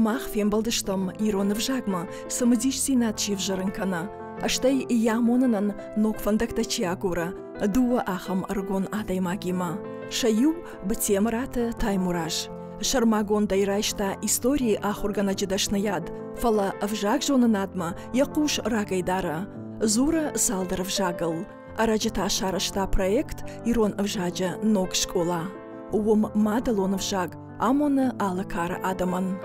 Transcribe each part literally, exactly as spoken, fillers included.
мах фембалдыштым Иронов жагма, самодиш синатчив жарынкана. Аштай ямонанан нок фандактачи агура, дуа ахам аргон адаймагима. Шаю бтемрата таймураж. Шармагон дайрайшта истории ахургана джидашнаяд, фала авжаг жонанадма, якуш рагайдара. Зура салдар вжагал. Араджата шарашта проект Ирон вжаджа нок школа. Уом мадалон вжаг, амона алакара адаман.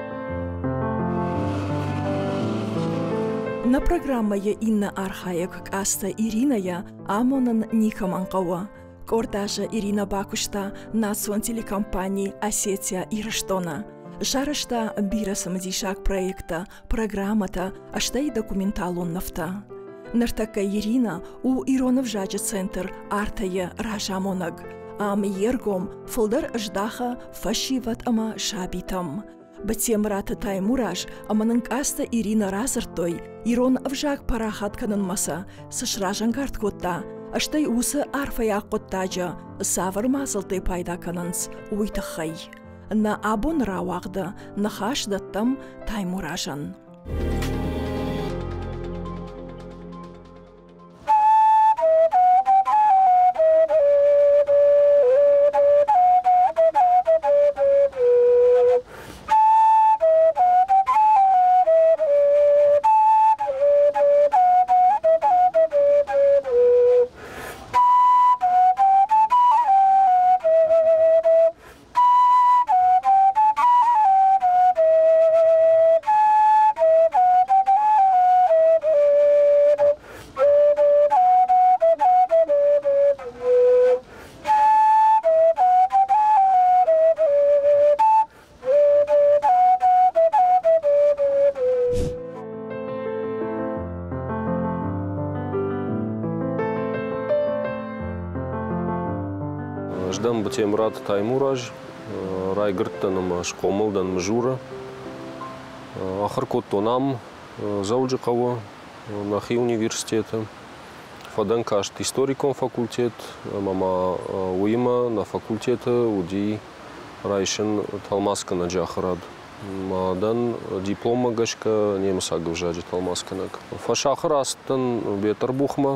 На программая Инна Архаек каста Ириная амонан никаманкова. Кордажа Ирина Бакушта национ телекомпании Осетия Ираштона. Шарашта бира самодишак проекта, программата, аштай документалон нафта. Нартака Ирина у Иронов жаджа центр артая ражамонаг. Ам ергом фолдар ждаха фашиват ама шабитам. Батемрата таймураж аманын каста Ирина разыртой, Ирон вжак парахатканын маса, сышражан карткотта, аштай усы арфая коттажа, савар мазылты пайда канынс уйтахай. На абон равагда, на хашдаттам таймуражан. Ждам Батемрат таймураж, райгырттаным шкомылдан мжура. Ахыр коттонам зауджикаво, нахи университета. Фадан кашт историком факультет, мама уима на факультета уди райшин талмаска на джахарад. Мадан диплома гашка немсагов жаджи талмасканак. Фашахар астан бетар бухма.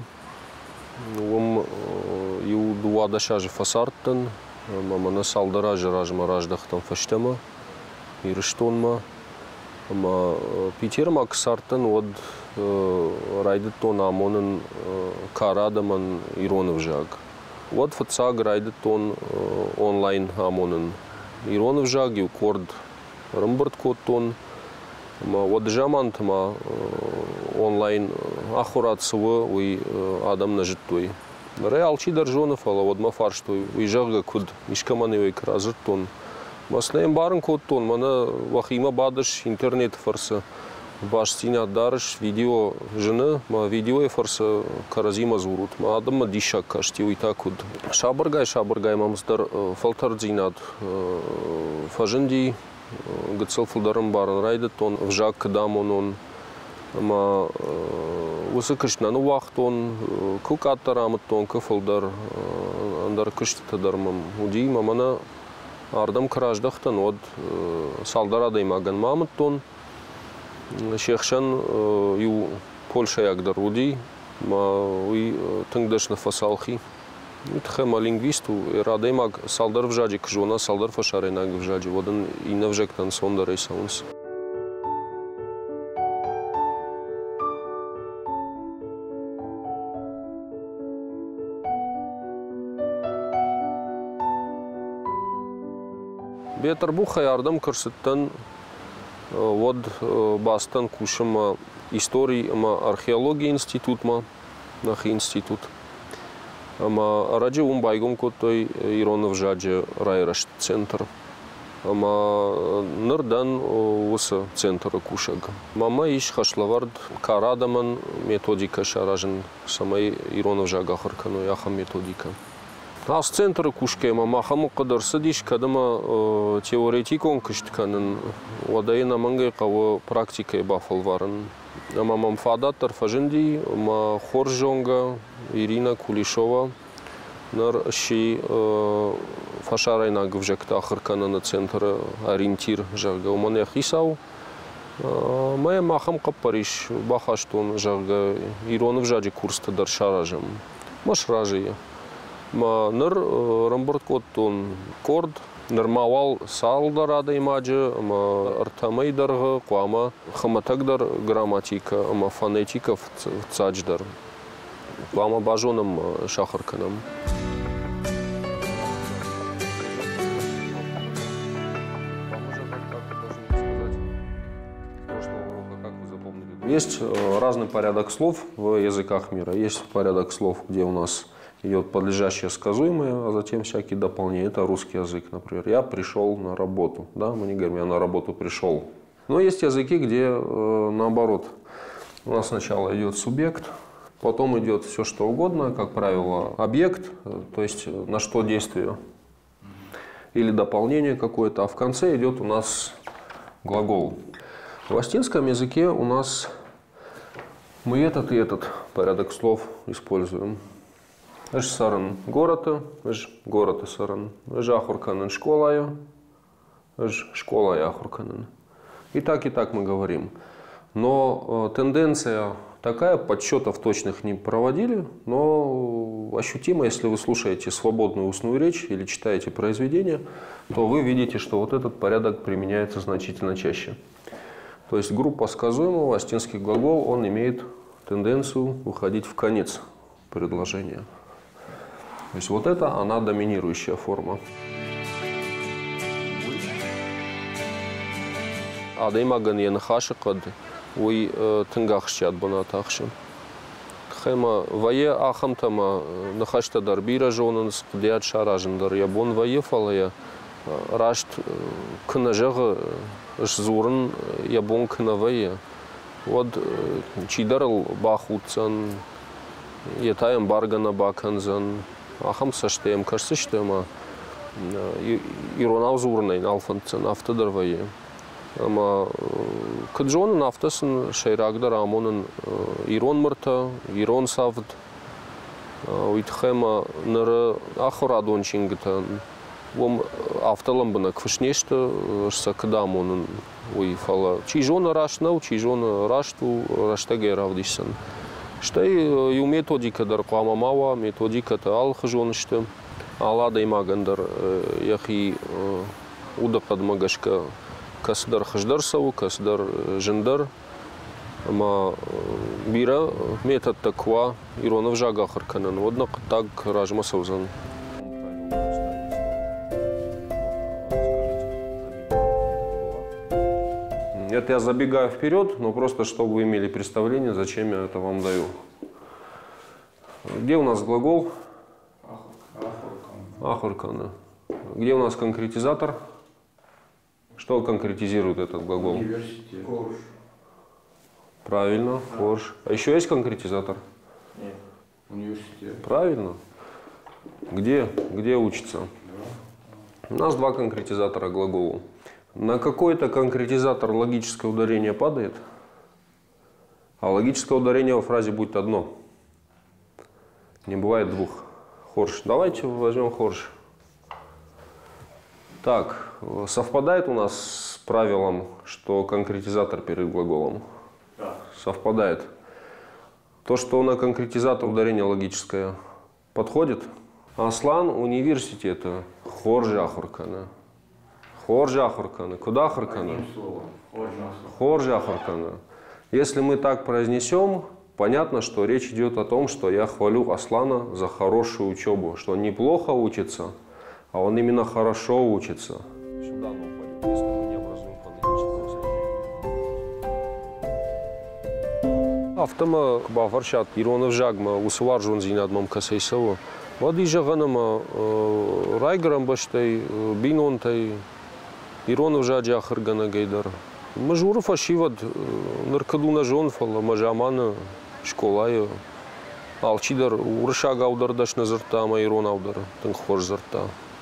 Ум ю дуада шажи фасарттан, мамана салдара жиражма раждахтан фаштама, ириштонма. Ама питерма ксартан од райдеттон амонын карадаман Иронов жаг. Од фацаг райдеттон онлайн амонын Иронов жаг, ю корд рымбырт коттон. Од жамантма онлайн ахурат сывы уй адам нажиттой. Реал чидар жонов ала одма фарштой уй жага куд ишкаманы уй кразыртон. Маслаем барын коттон мана вахима бадыш интернет фарса баш синят дарыш видео жыны ма видео фарса каразима зурут ма адама дишак кашти уй такуд. Шабыргай шабыргай мамыздар фалтар зинат фажынди гыцыл фылдарым барын райдеттон вжак кдамонон. Ама усы кышнаны вақтон, күк аттарамыттон кыфылдар, андар кыштытыдармым. Уди мамана ардам кыраждақтан од салдар адаймаган мамыттон. Шехшан ю Польша ягдар уди, ма уй тыңдашны фасалхи. Тхэма лингвисту радаймаг салдар вжаджи кыжона, салдар фашаренаг вжаджи. Водан ина вжектан сондар эйсаунс. Бетар буха ярдам кырсыттан од бастан кушыма истории ама археология институтма, нахи институт. Ама раджи ум байгом коттой Иронов жаджи райрашт центр. Ама нырдан усы центра кушаг. Мама иш хашлавард карадаман методика шаражын самай Иронов жага хыркану яхам методика. Аз центра кушке мама хаму кадарсы диш кадама теоретикон кыштканын вадайна мангай каво практикай бафалварын. Мамам фадаттар фажынди, ма Хоржонга, Ирина Кулишова, ныр ши фашарайна гвжекта ахыркананы центр ориентир жага умане хисау. Мы махам капариш бахаштон жага иронов жади курста дар шаражам. Маш ражия. Ма ныр рамборткоттон корд нормавал салдар ада имаджи, ма артамейдарга куама хаматагдар грамматика, ма фонетика в цадждар. Куама бажоном шахарканам. Есть разный порядок слов в языках мира. Есть порядок слов, где у нас идет подлежащее сказуемое, а затем всякие дополнения. Это русский язык, например. Я пришел на работу. Да, мы не говорим, я на работу пришел. Но есть языки, где э, наоборот. У нас сначала идет субъект, потом идет все что угодно, как правило, объект, то есть на что действие. Или дополнение какое-то. А в конце идет у нас глагол. В астинском языке у нас мы этот и этот порядок слов используем. Эш саран города, эш город саран, эш ахурканен школая, эш школа ахурканен. И так, и так мы говорим. Но э, тенденция такая, подсчетов точных не проводили, но ощутимо, если вы слушаете свободную устную речь или читаете произведения, то вы видите, что вот этот порядок применяется значительно чаще. То есть группа сказуемого, астинский глагол, он имеет тенденцию уходить в конец предложения. То есть вот это она доминирующая форма. Адаймаган янхашикад уй тынгахшчат бонатахшим. Хема вае ахамтама нахашта дарбира жонанс кдят шаражандар ябон вае фалая рашт кнажага зурн ябон кнавая. Вот чидарал бахутсан етаем баргана баканзан ахам саштем карсыштема иронав зурнай алфанцан автодарвае. Ама каджон нафтасын шайрагдар амонын ирон мырта, ирон савд, уйтхема ныры ахурадон чингитан. Вом авталам бына квашнешта сакда амонын уйфала. Чижона рашнау, чижона рашту, раштаге равдишсан. Штай ю методика дар куамамава, методика та алхажонышты. Алада имагандар яхи удакад магашка. Касдар хаждарсау, касдар жендар, ама бира метод таква иронов жага харканан. Однако так ражма саузан. Это я забегаю вперед, но просто чтобы вы имели представление, зачем я это вам даю. Где у нас глагол? Ахуркана. Где у нас конкретизатор? Что конкретизирует этот глагол? Университет. Хорш. Правильно, а. Хорш. А еще есть конкретизатор? Нет. Университет. Правильно. Где? Где учится? Да. У нас два конкретизатора глаголу. На какой-то конкретизатор логическое ударение падает, а логическое ударение во фразе будет одно. Не бывает двух. Хорш. Давайте возьмем хорш. Так, совпадает у нас с правилом, что конкретизатор перед глаголом? Да. Совпадает. То, что на конкретизатор ударение логическое подходит? Аслан университета. Хоржи ахуркана. Хоржи ахуркана. Куда ахуркана? Хоржи ахуркана. Если мы так произнесем, понятно, что речь идет о том, что я хвалю Аслана за хорошую учебу, что он неплохо учится, а он именно хорошо учится. Сюда оно упадет, если мы не образуем фонетическое соединение. Автома бафаршат иронов жагма усваржун зинадмам касейсово. Води жаганама райграм баштай бинонтай иронов жаджа хыргана гейдар. Мажуров ашивад наркадуна жонфала мажамана школая. Алчидар уршага аудардаш назарта ма ирон аудар тынхор зарта.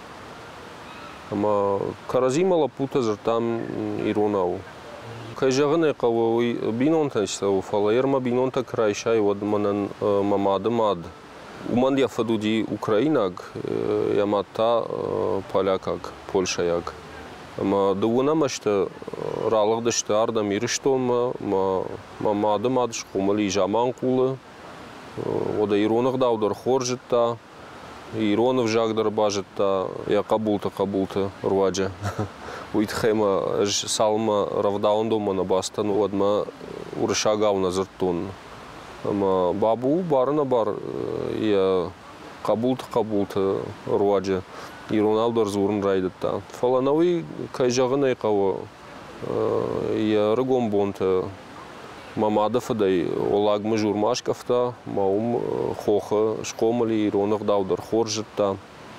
Ама каразимала пута зартам иронау. Кайжагане кавой бинонта стау фала ерма бинонта крайшай вад манан мамады мад. Уман я фадуди Украинаг, я мата полякаг, Польшаяг. Ма дуна машта ралгда штарда мирштом ма ма мада мадш кумали жаман кулы. Ода иронах даудар хоржитта, иронов жагдар бажитта, я кабулта кабулта руаджа. Уитхема салма равдаундома на бастан одма уршагауна зартун. Ама бабу барна бар я кабулта кабулта руаджа. Ироналдар зурн райдатта. Фаланови кайжагана кава я рагом бонта. Мамада фадай олаг мажурмашкафта, маум хоха шкомали иронах даудар хоржитта.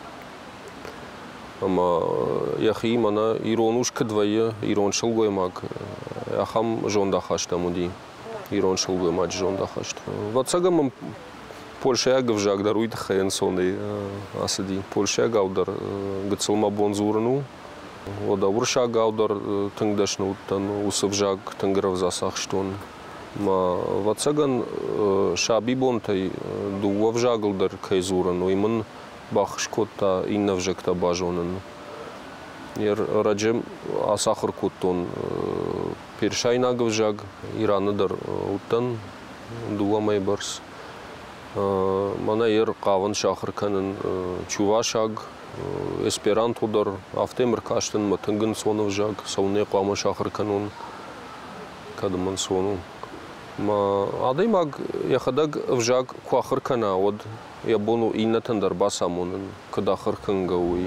Ама яхи мана иронушка двое ирон шелгой маг. Ахам жонда хашта муди. Ирон шелгой маг жонда хашта. Ватсагам Польша ягав жагдар уйт хаен сондай асади. Польша ягавдар гацалма бонзурну. Ода урша гавдар тыңдашну тан усав жаг тыңграв засах штон. Ма ватсаган шаби бонтай дуав жагалдар кайзурану иман бахшкота иннав жакта бажонан. Ер раджем асахар куттон першайнагав жаг иранадар уттан дуамай барс. Мана ер каван шахарканын чувашаг эсперантодар автемер каштын матынгын сонов жаг сауне квама шахарканун кадаман сону. Ма адаймаг яхадаг вжаг квахаркана од ябону иннатандар басамунын кадахаркангауи.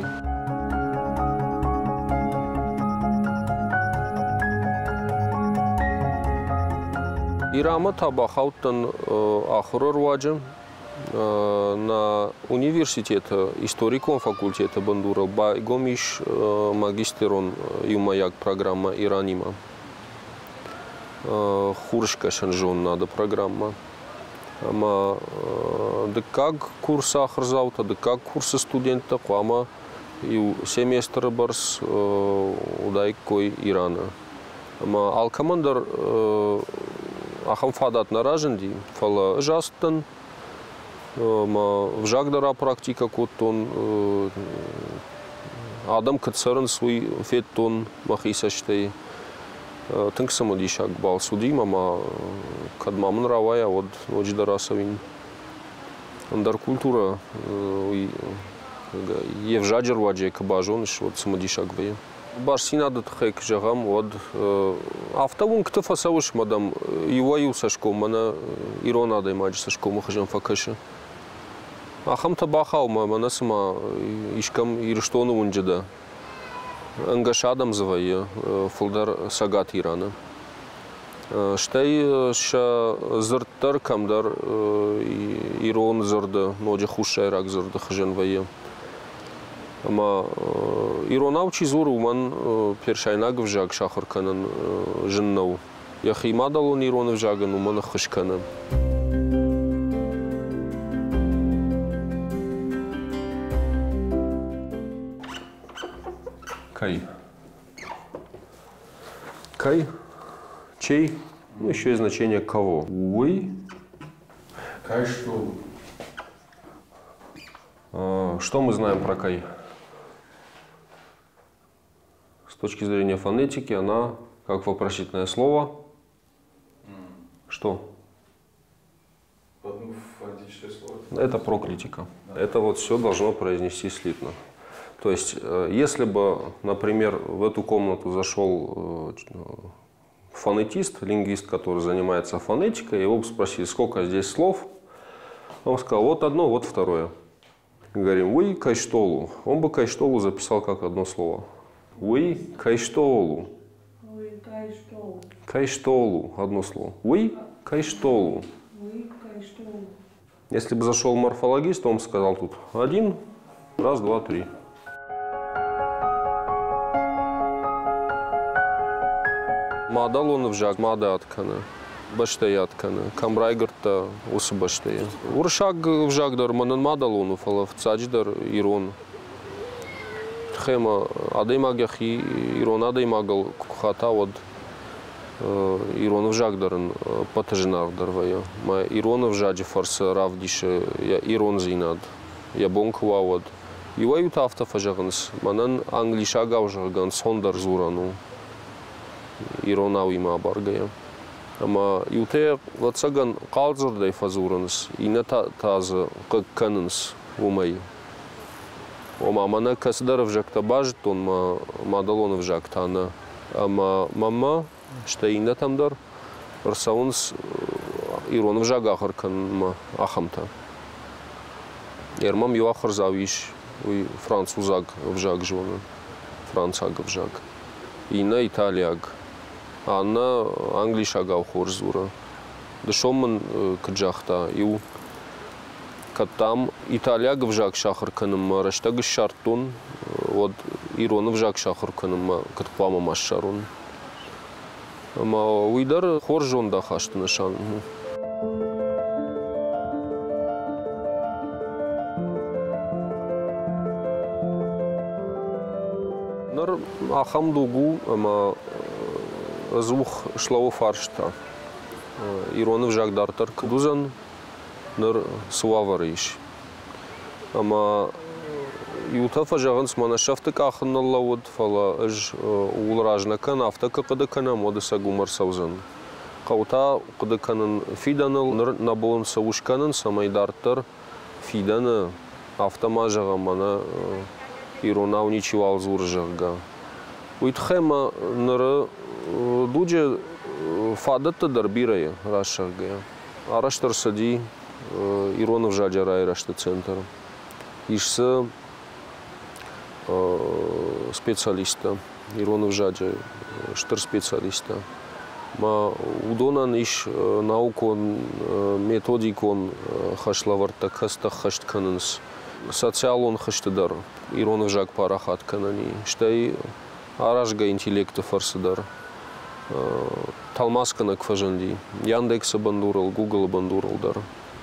Ирама табахаутан ахрор ваджа на университета историком факультета Бандура байгомиш магистерон юмаяк программа Иранима. Хуршка шанжон надо программа. Ама да как курс ахрзаута, да как курсы студента, квама и семестр барс удай кой Ирана. Ама алкамандар ахам фадат нараженди, фала жастан, ма вжагдара практика коттон, адам кацаран свой феттон махисаштей. Тынк самодишак бал судим, ама кадмамын равая от одждарасовин. Андар культура евжаджер ваджи кабажоныш от самодишак ве. Баш синадат хэк жагам от автовун ктафа савуш мадам юваю сашком мана ирона даймаджи сашком хажам факаша. Ахам табахау мана сама ишкам ирштону унджада. Ангашадам звая фулдар сагат Ирана. Штай ша зырттар камдар ирон зырды, ноджи хушайрак зырды хажан вая. Ама иронавчи зур уман першайнаг вжаг шахарканан жиннау. Яхи мадалон ирон вжаган уман хашканан. Кай. Кай. Чей. Ну, еще и значение кого. Уй. Кай что? А, что мы знаем про кай? С точки зрения фонетики она как вопросительное слово. Mm. Что? Одно фонетическое слово. Это проклятика. Да. Это вот все должно произнести слитно. То есть, если бы, например, в эту комнату зашел фонетист, лингвист, который занимается фонетикой, его бы спросили, сколько здесь слов, он бы сказал, вот одно, вот второе. Говорим, уй кайштолу. Он бы кайштолу записал как одно слово. Уй кайштолу. Уй кайштолу. Кайштолу, одно слово. Уй кайштолу. Уй кайштолу. Если бы зашел морфологист, он бы сказал тут один, раз, два, три. Мадалон вжаг, мада аткана, баштая аткана, камрайгарта усы баштая. Уршаг вжагдар манан мадалону фалав цадждар ирон. Хема адаймаг яхи ирон адаймагал кухата од Иронов жагдарын патажинардар вая. Ма Иронов жаджи фарса равдише я Ирон зинад. Я бонк вавад. Юаю тафта фажаганс. Манан англиша гавжаган сондар зурану. Иронауи ма баргая. Ама юте ватсаган қалзырдай фазуранс. Ина таза каккананс умай. Ома мана касдаров жакта бажт, он ма мадалонов жактана. Ама мама штейна тамдар рсаунс Иронов жагахар канма ахамта. Ермам юахар завиш уй французаг вжаг жона. Францаг вжаг. Ина Италияг. Анна англишага хорзура. Дешоман кджахта ю катам Италияг вжаг шахар канма раштаг шартун вот Иронов жаг шахар канма катпама машарун. Ама уйдар хоржон да хашты нишан. Нар ахам дугу, ама звух шлаво фаршта. Иронов жаг дартар кдузан, нар суавариш. Ама Ютафа жаганс мана шафтык ахынналла вот фала ыж улражна кан автака кыдыкана модыса гумар саузан. Каута кыдыканын фиданыл наболын савушканын самайдартар фиданы автомажага мана Иронау ничевал зуржага. Уйтхема ныры дуджи фадатта дарбирая рашага. Араштар сади Иронов жаджарай рашты центр. Ишса специалиста, Иронов жаджа, штыр специалиста. Ма удонан иш наукон, методикон хашлаварта каста хаштканынс. Социалон хаштыдар, Иронов жаг парахат канани. Штай аражга интеллекта фарсыдар. Талмаскана кфажанди. Яндекса бандурал, Гугл бандурал дар.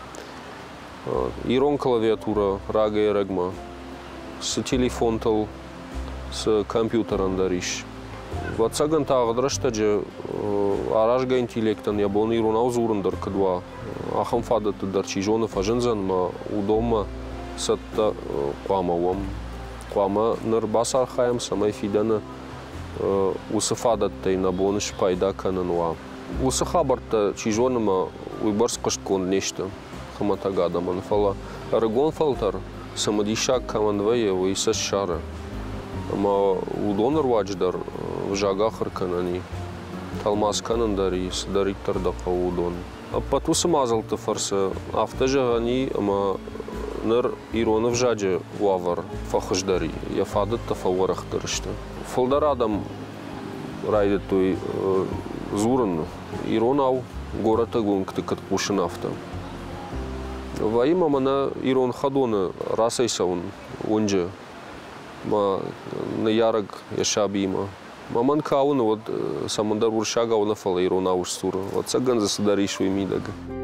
Ирон клавиатура, рага и рагма. С телефон тал, с компьютером дариш. Ватсаган тағдырыштаджы аражга интеллектан ябон Ирон аузурындар кадва. Ахам фадаты дар чижоны фажынзан ма удома сатта қуамауам. Қуама ныр бас архаям самай фиданы усы фадаттай набоныш пайда канануа. Усы хабарта чижоны ма уйбарс қышткон нешті. Хаматагада манфала. Арагон фалтар. Самадишак камандвая уйсас шара. Ама удонар вадждар в жагахар канани. Талмаз канандари сдариктар даqa удон. Апату самазалты фарса автожагани ама нар Иронов жаджа вавар фахаждари. Я фадат тафаварахтарышта. Фалдар адам райдет той зуран Иронау гората гонкты катпушин авто. Ваима мана Ирон хадона расайсаун онже ма на яраг яшабима. Маман кауна вот самандар уршага уна фала Ирон аушсура. Вот саган засадаришу имидаг.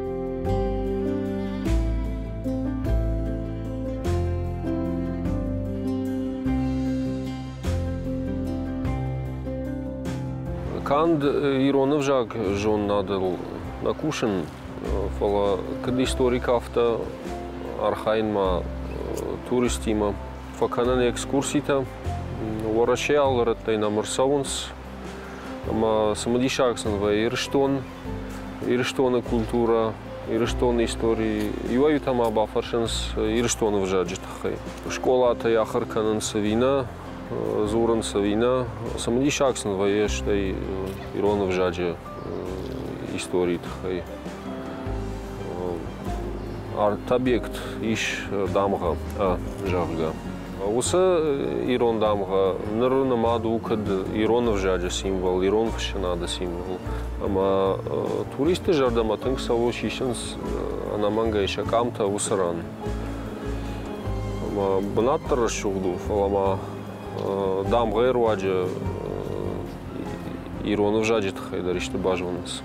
Канд Иронов жаг жон надал накушен. Фала кад историк авто архайнма туристима факанан экскурсита ворачал раттай намер саунс ама самадишаксан ва ирштон ирштона культура ирштона истории юаю там аба фаршенс ирштона вжаджитхай школа та яхар канан савина зуран савина самадишаксан ва ештай Иронов жаджа истории тхай арт-объект иш дамга а жавга. Уса Ирон дамга нырна маду кад Иронов жаджа символ, Ирон фшинада символ. Ама туристы жардаматынг саво шишенс анаманга иша камта усаран. Ама бнаттар шугду фалама дамга ирваджа Иронов жаджит хайдаришты бажванс.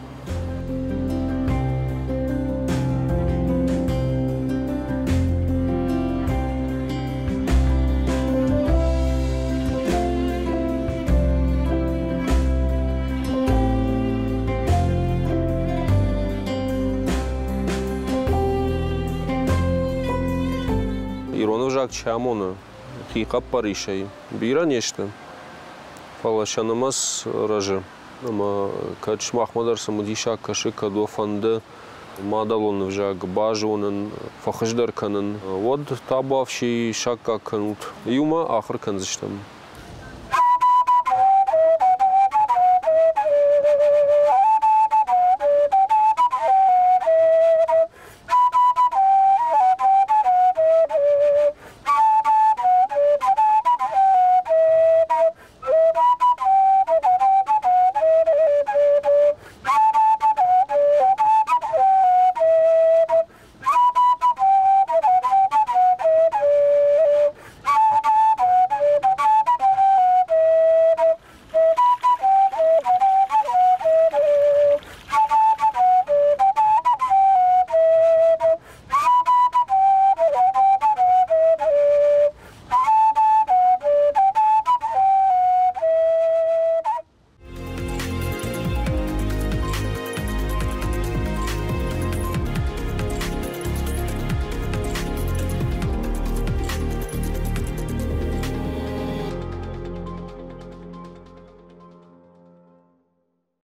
Իրանով ժակ չամոնը խիղա Պարիշայի բիրան եշտը ֆալաշանամաս ռաժը ama kaç Mahmud Mudisha kaşı kadofanda madalon vjag bajonun fakhjdar kanın vod tabavşi şakka kanut yuma ahır kanzıştam